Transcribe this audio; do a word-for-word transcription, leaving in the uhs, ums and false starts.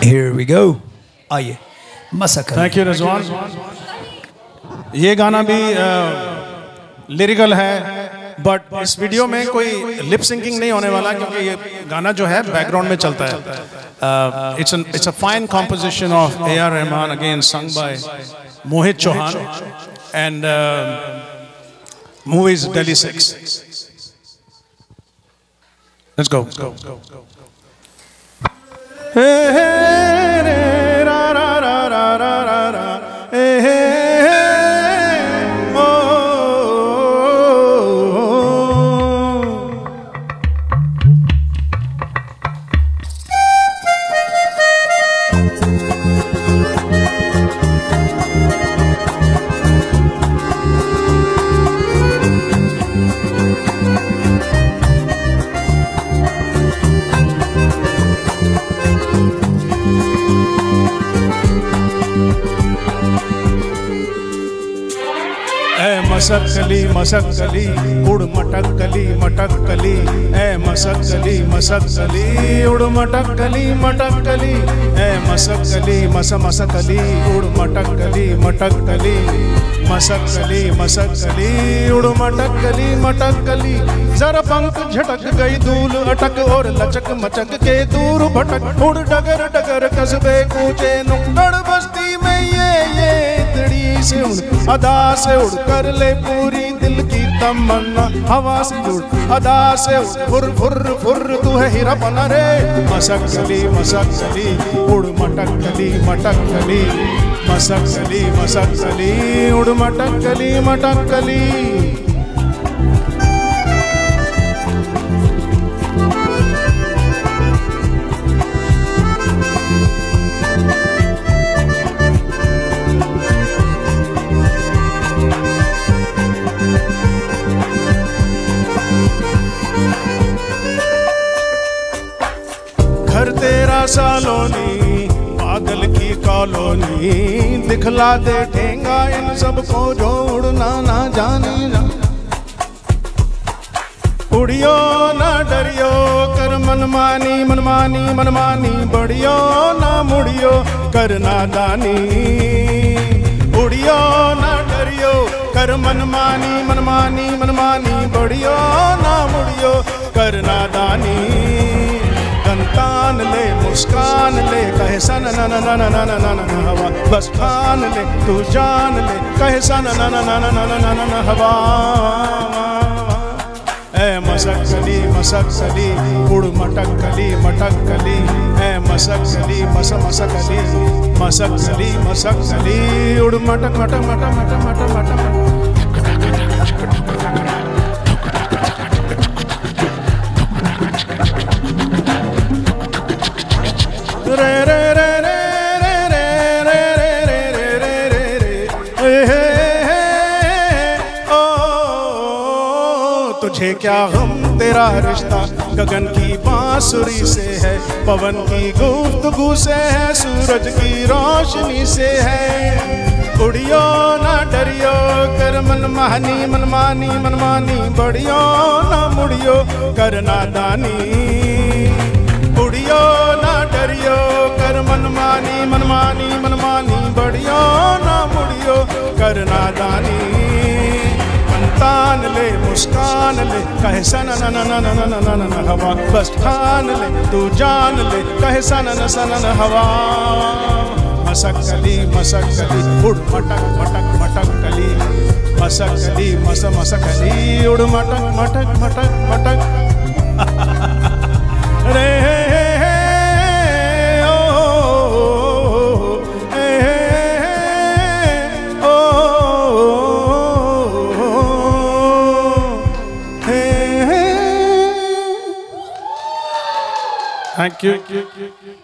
Here we go. आइए मसक। Thank you Rizwan. ये गाना भी लिरिकल है, बट इस वीडियो में कोई लिप सिंकिंग नहीं होने वाला, क्योंकि ये गाना जो है बैकग्राउंड में चलता है। It's it's a fine composition of A R Rahman, again sung by Mohit Chauhan, and movie is Delhi six. Let's go. Hey, hey, hey, ra, ra, ra, ra, ra, ra, ra. Hey, hey, hey, oh, oh, oh, मसकली मसकली उड़ मटकली मटकली, ए मसकली मसकली उड़ मटकली मटकली, ए मसकली मस मसकली उड़ मटकली मटकली, मसकली मसकली उड़ मटकली मटकली। जरा पंख झटक गई धूल अटक और लचक मचक के दूर भटक, उड़ डगर डगर कस्बे कूचे नुक्कड़ बस्ती में ये ये तड़ी से उड़ अदा से उड़ कर ले पूरी दिल की तमन्ना, हवा से उड़ अदा से उड़ फुर फुर फुर तू है हीरा बना रे। मसकली मसकली उड़ मटकली मटकली, मसकली मसकली उड़ मटकली मटकली। घर तेरा सालोनी पागल की कॉलोनी, दिखला दे ठेंगा इन सबको जो उड़ना ना जाने ना। उड़ियो ना डरियो कर मनमानी मनमानी मनमानी, बढ़ियो ना मुड़ियो कर नादानी। उड़ियो ना डरियो कर मनमानी मनमानी मनमानी, बढ़ियो ना मुड़ियो कर नादानी। तान ले मुस्कान ले कहे सन न न न न न न न हवा, बस ठान ले तू जान ले कहे सन न न न न न न न हवा। ए मसकली मसकली उड़ मटकली मटकली, ए मसकली मस मसकली मसकली मसकली उड़ मटक मटक मटक मटक मटक मटक। रे रे रे रे रे रे रे रे रे रे रे रे रे, ओ तुझे क्या गम तेरा रिश्ता गगन की बांसुरी से है, पवन की गुफ्तगू से है, सूरज की रोशनी से है। उड़ियो ना डरियो कर मनमानी मनमानी मनमानी, बढ़ियो ना मुड़ियो कर नादानी। उड़ियो ना डरियो कर मनमानी मनमानी मनमानी, बढ़ियो ना मुड़ियो कर नादानी। तान ले मुस्कान ले कहे सन न न न न न न न हवा, बस ठान ले तू जान ले कहे सन न सन न हवा। मसकली मसकली उड़ मटक मटक मटकली, मसकली मस मसकली उड़ मटक मटक मटक मटक। रे Thank you.